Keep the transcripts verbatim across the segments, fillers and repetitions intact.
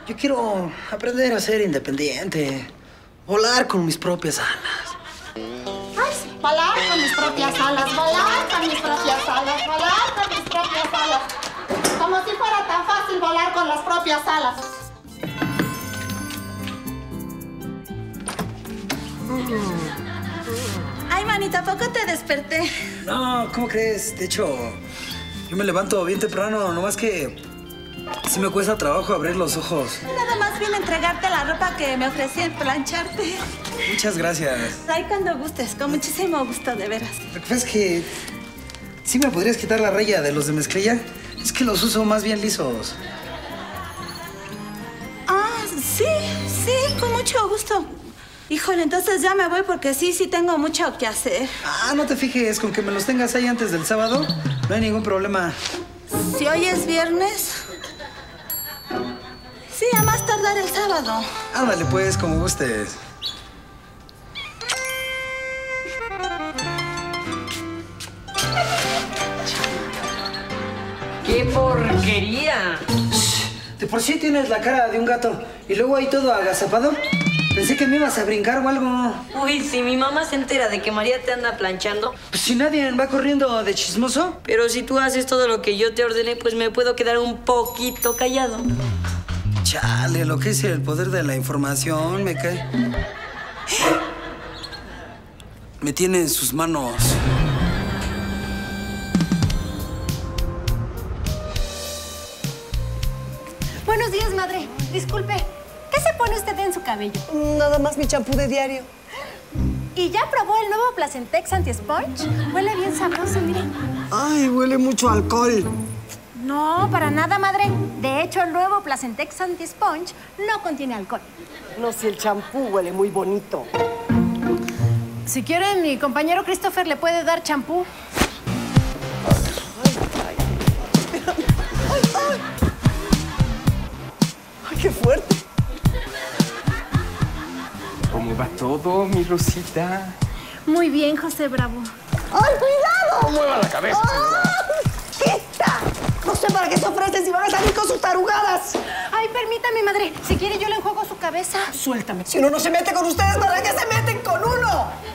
Yo quiero aprender a ser independiente, volar con mis propias alas. Ay, sí, volar con mis propias alas, volar con mis propias alas, volar con mis propias alas. Como si fuera tan fácil volar con las propias alas. Ay, manita, ¿a poco te desperté? No, ¿cómo crees? De hecho, yo me levanto bien temprano, nomás que sí me cuesta trabajo abrir los ojos. Nada más vine a entregarte la ropa que me ofrecí en plancharte. Muchas gracias. Ay, cuando gustes, con muchísimo gusto, de veras. Lo que pasa es que sí me podrías quitar la raya de los de mezclilla. Es que los uso más bien lisos. Ah, sí, sí, con mucho gusto. Híjole, entonces ya me voy porque sí, sí tengo mucho que hacer. Ah, no te fijes, con que me los tengas ahí antes del sábado, no hay ningún problema. Si hoy es viernes, sí, a más tardar el sábado. Ándale pues, como gustes. ¡Qué porquería! De por sí tienes la cara de un gato y luego ahí todo agazapado. Pensé que me ibas a brincar o algo. Uy, si mi mamá se entera de que María te anda planchando. Pues si nadie va corriendo de chismoso. Pero si tú haces todo lo que yo te ordené, pues me puedo quedar un poquito callado. Chale, lo que es el poder de la información, me cae. Me tiene en sus manos. Buenos días, madre. Disculpe, ¿qué se pone usted en su cabello? Nada más mi champú de diario. ¿Y ya probó el nuevo Placentex Anti-Sponge? Huele bien sabroso, mire. Ay, huele mucho a alcohol. No, para nada, madre. De hecho, el nuevo Placentex Anti-Sponge no contiene alcohol. No, si el champú huele muy bonito. Si quieren, mi compañero Christopher le puede dar champú. ¡Ay, qué fuerte! ¿Cómo va todo, mi Rosita? Muy bien, José Bravo. ¡Ay, cuidado! No mueva la cabeza, señora. ¡Quita! No sé para qué se ofrecen si van a salir con sus tarugadas. Ay, permítame, madre. Si quiere, yo le enjuago su cabeza. Suéltame. Si uno no se mete con ustedes, ¿para qué se meten con uno?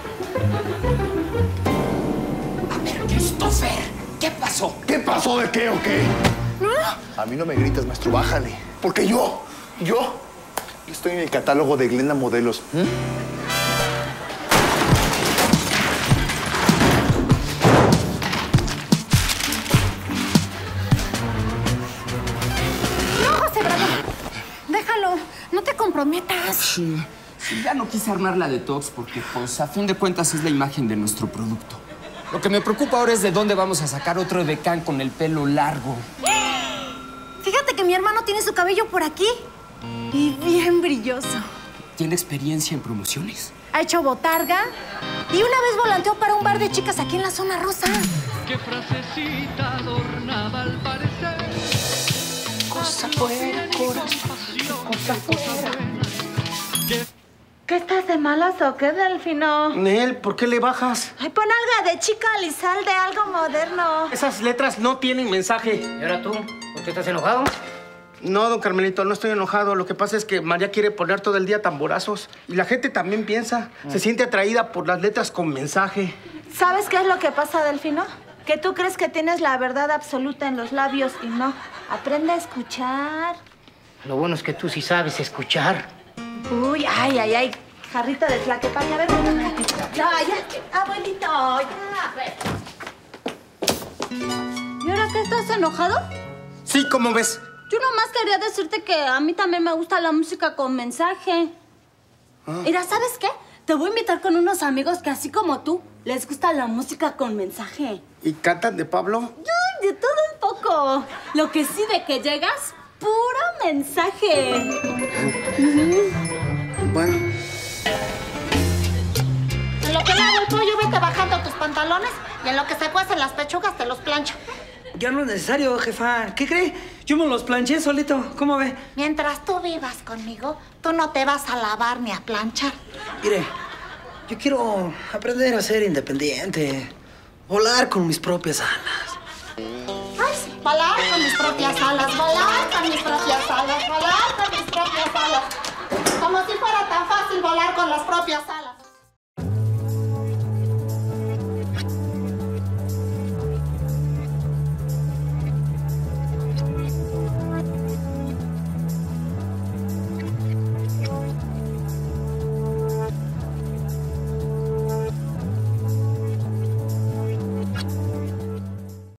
A ver, Christopher, ¿qué pasó? ¿Qué pasó de qué o qué? A mí no me grites, maestro, bájale. Porque yo, yo, estoy en el catálogo de Glenda Modelos. ¿Mm? No, José Bravo. Déjalo. No te comprometas. Sí, sí, ya no quise armar la detox porque, pues, a fin de cuentas es la imagen de nuestro producto. Lo que me preocupa ahora es de dónde vamos a sacar otro edecán con el pelo largo. Fíjate que mi hermano tiene su cabello por aquí y bien brilloso. ¿Tiene experiencia en promociones? Ha hecho botarga y una vez volanteó para un bar de chicas aquí en la zona rosa. Qué frasecita adornada al parecer. Cosa fuera, corazón. Cosa fuera. ¿Qué estás de malas o qué, Delfino? Nel, ¿por qué le bajas? Ay, pon algo de chica Lizalde, algo moderno. Esas letras no tienen mensaje. ¿Y ahora tú? ¿Por qué estás enojado? No, don Carmelito, no estoy enojado. Lo que pasa es que María quiere poner todo el día tamborazos. Y la gente también piensa. Se siente atraída por las letras con mensaje. ¿Sabes qué es lo que pasa, Delfino? Que tú crees que tienes la verdad absoluta en los labios y no. Aprende a escuchar. Lo bueno es que tú sí sabes escuchar. Uy, ay, ay, ay. Jarrita de tlaquepaque. A ver, ya, ya. Abuelito, ya. ¿Y ahora qué, estás enojado? Sí, ¿cómo ves? Yo nomás quería decirte que a mí también me gusta la música con mensaje. Ah. Mira, ¿sabes qué? Te voy a invitar con unos amigos que así como tú, les gusta la música con mensaje. ¿Y cantan de Pablo? Ay, de todo un poco. Lo que sí, de que llegas, puro mensaje. Bueno. En lo que lavo el pollo, vete bajando tus pantalones y en lo que se cuecen las pechugas te los plancho. Ya no es necesario, jefa. ¿Qué cree? Yo me los planché solito. ¿Cómo ve? Mientras tú vivas conmigo, tú no te vas a lavar ni a planchar. Mire, yo quiero aprender a ser independiente, volar con mis propias alas. Ay, sí, volar con mis propias alas, volar con mis propias alas, volar con mis propias alas. Como si fuera tan fácil volar con las propias alas.